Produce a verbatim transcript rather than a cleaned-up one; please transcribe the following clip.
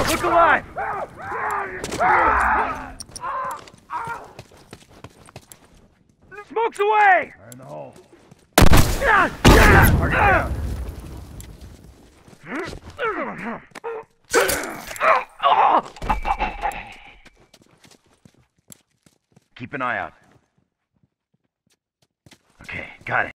Look alive! Smoke's away! Fire in the hole. Target down. Keep an eye out. Okay, got it.